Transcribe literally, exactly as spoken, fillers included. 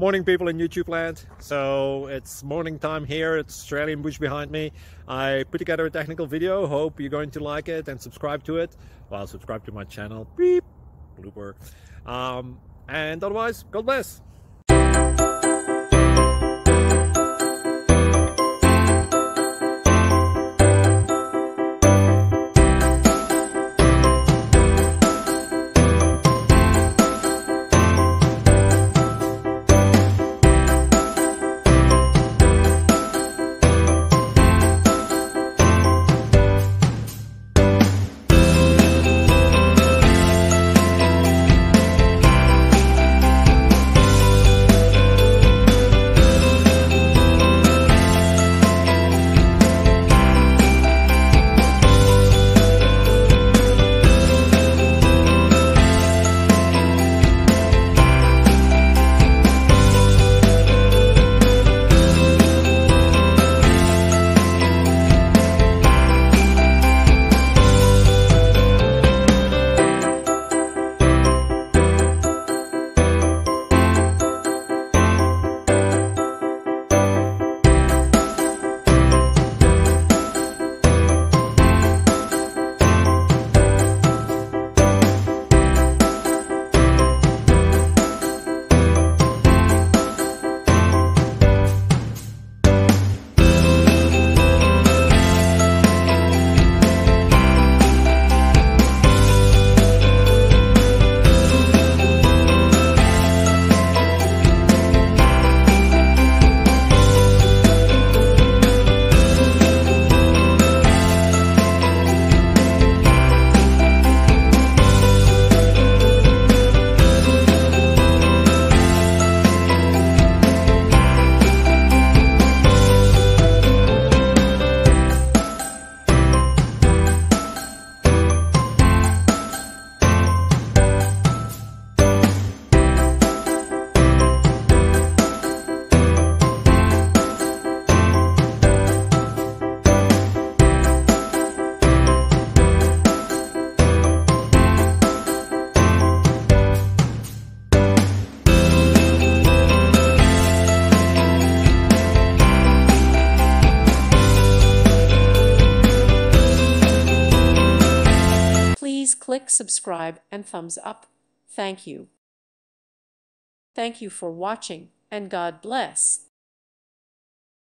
Morning, people in YouTube land. So it's morning time here. It's Australian bush behind me. I put together a technical video. Hope you're going to like it and subscribe to it. Well, subscribe to my channel. Beep. Blooper. Um, and otherwise, God bless. Please click subscribe and thumbs up. Thank you. Thank you for watching, and God bless.